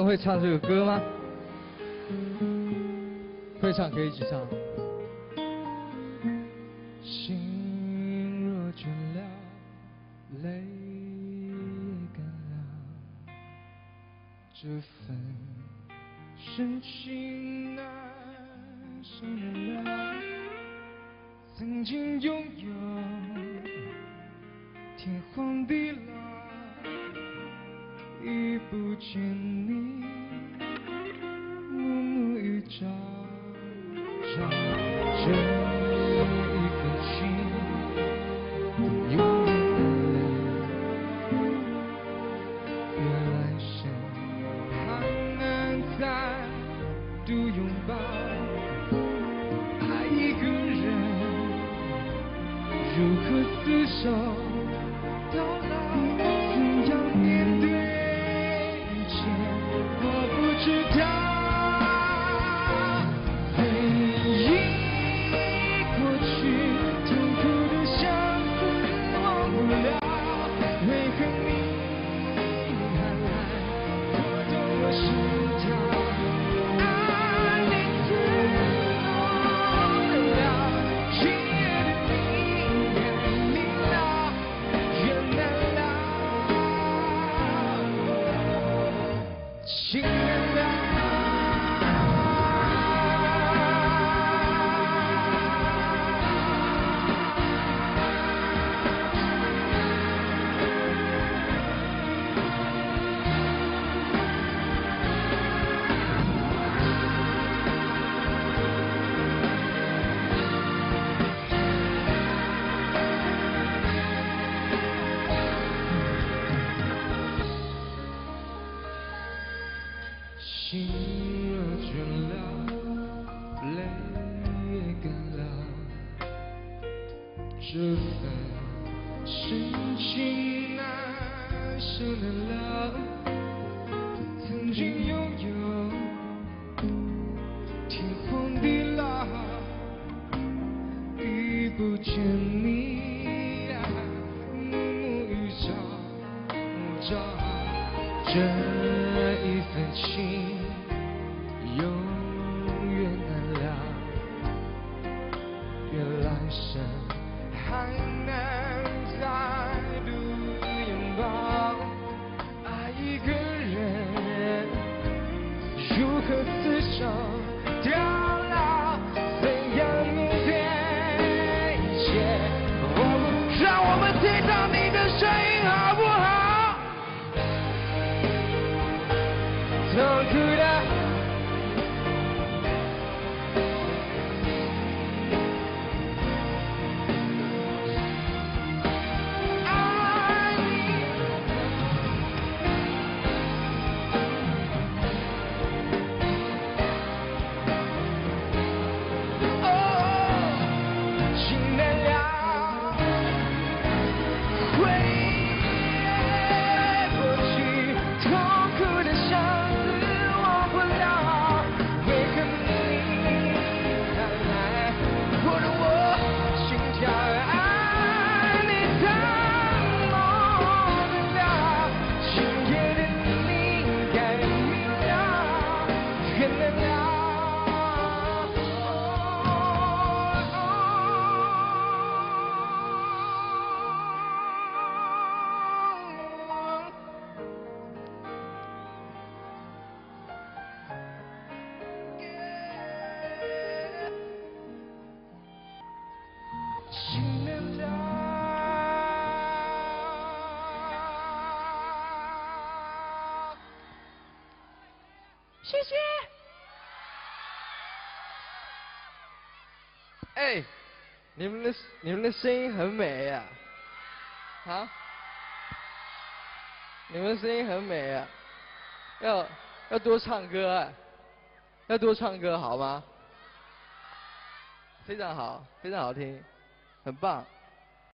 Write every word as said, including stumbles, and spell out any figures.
会唱这个歌吗？会唱可以一起唱。心若倦了，泪也干了，这份深情难舍难了。曾经拥有天荒地老，已不见你暮暮与朝朝。这一份情永远难了，越来生还能再度拥抱。爱一个人如何厮守到老，怎样面对一切我不知道。回忆过去痛苦的相思忘不了，为何你还来拨动我心跳。爱你自动了，今夜的你该明了，原谅了，请原谅。心若倦了，泪也干了，这份深情难舍难了。曾经拥有天荒地老，已不见你暮暮与朝朝。这一份情永远难了，愿来生还能再度拥抱。爱一个人如何厮守到老，怎样面对一切我不让我们听到你的声音好不好？痛苦的爱你，哦，请原谅，回忆过去痛苦的相。请原谅，谢谢。哎，你们的你们的声音很美呀，啊？你们的声音很美呀，要要多唱歌啊，要多唱歌好吗？非常好，非常好听，很棒。